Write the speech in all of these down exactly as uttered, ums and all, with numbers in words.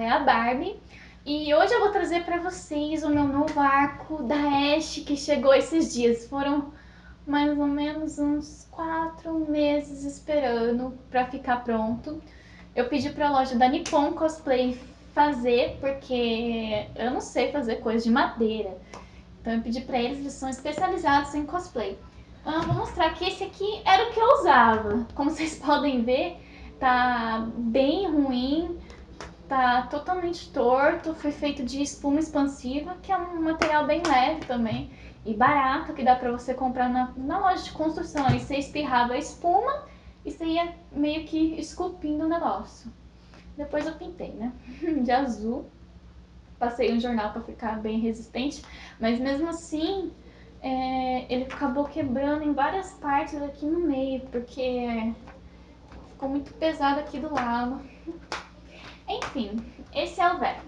é a Barbie. E hoje eu vou trazer pra vocês o meu novo arco da Ashe que chegou esses dias. Foram mais ou menos uns quatro meses esperando pra ficar pronto. Eu pedi pra loja da Nippon Cosplay fazer, porque eu não sei fazer coisa de madeira. Então eu pedi pra eles, eles são especializados em cosplay. Ah, vou mostrar que esse aqui era o que eu usava. Como vocês podem ver, tá bem ruim, tá totalmente torto. Foi feito de espuma expansiva, que é um material bem leve também e barato, que dá pra você comprar na, na loja de construção. Aí você espirrava a espuma e você ia meio que esculpindo o negócio. Depois eu pintei, né, de azul. Passei um jornal pra ficar bem resistente, mas mesmo assim é, ele acabou quebrando em várias partes aqui no meio, porque ficou muito pesado aqui do lado. Enfim, esse é o velho.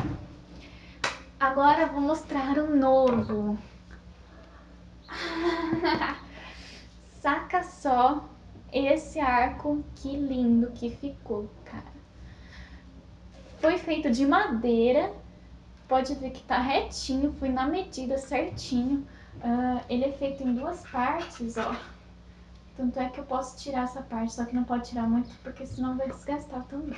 Agora eu vou mostrar o novo. Saca só esse arco, que lindo que ficou, cara. Foi feito de madeira, pode ver que tá retinho, fui na medida certinho. Uh, ele é feito em duas partes, ó. Tanto é que eu posso tirar essa parte, só que não pode tirar muito, porque senão vai desgastar também.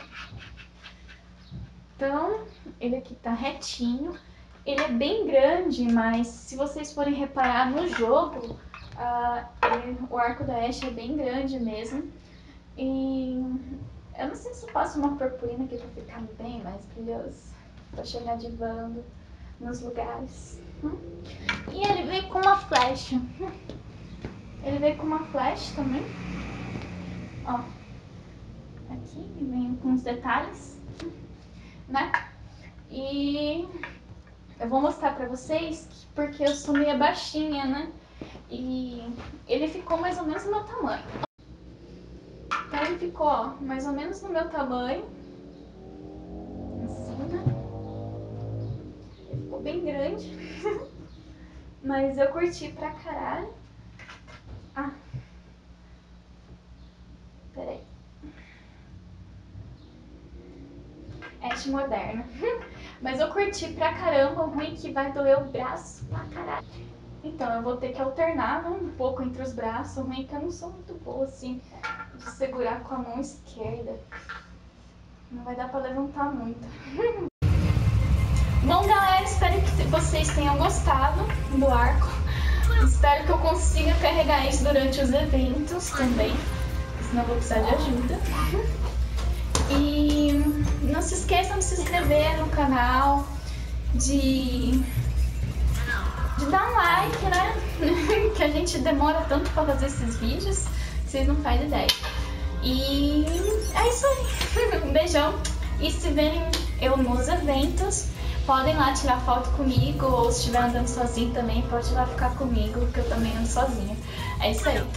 Então, ele aqui tá retinho. Ele é bem grande, mas se vocês forem reparar no jogo, uh, ele, o arco da Ashe é bem grande mesmo. E eu não sei se eu passo uma purpurina aqui pra ficar bem mais brilhoso, pra chegar divando nos lugares. E ele veio com uma flecha. Ele veio com uma flecha também. Ó. Aqui vem com os detalhes, né? E eu vou mostrar pra vocês que, porque eu sou meio baixinha, né? E ele ficou mais ou menos no meu tamanho. Então ele ficou, ó, mais ou menos no meu tamanho. Assim, né? Ele ficou bem grande. Mas eu curti pra caralho. Ah. Peraí. Ashe moderna. Mas eu curti pra caramba, o ruim que vai doer o braço pra caralho. Então eu vou ter que alternar, né, um pouco entre os braços. O ruim é que eu não sou muito boa assim de segurar com a mão esquerda. Não vai dar pra levantar muito. Bom, galera, espero que vocês tenham gostado do arco. Espero que eu consiga carregar isso durante os eventos também, senão eu vou precisar de ajuda. E não se esqueçam de se inscrever no canal, de, de dar um like, né? Que a gente demora tanto pra fazer esses vídeos, vocês não fazem ideia. E é isso aí. Um beijão. E se verem eu nos eventos, podem lá tirar foto comigo, ou se estiver andando sozinho também, pode ir lá ficar comigo, que eu também ando sozinha. É isso aí.